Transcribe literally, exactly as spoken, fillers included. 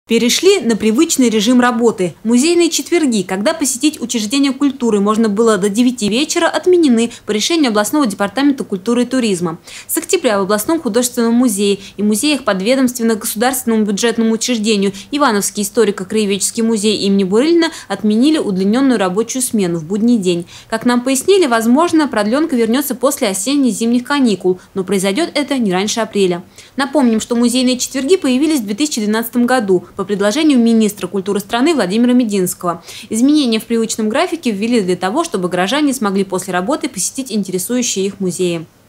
Перешли на привычный режим работы. Музейные четверги, когда посетить учреждения культуры можно было до девяти вечера, отменены по решению областного департамента культуры и туризма. С октября в областном художественном музее и музеях подведомственных государственному бюджетному учреждению Ивановский историко-краеведческий музей имени Бурылина отменили удлиненную рабочую смену в будний день. Как нам пояснили, возможно, продленка вернется после осенне-зимних каникул, но произойдет это не раньше апреля. Напомним, что музейные четверги появились в две тысячи двенадцатом году по предложению министра культуры страны Владимира Мединского. Изменения в привычном графике ввели для того, чтобы горожане смогли после работы посетить интересующие их музеи.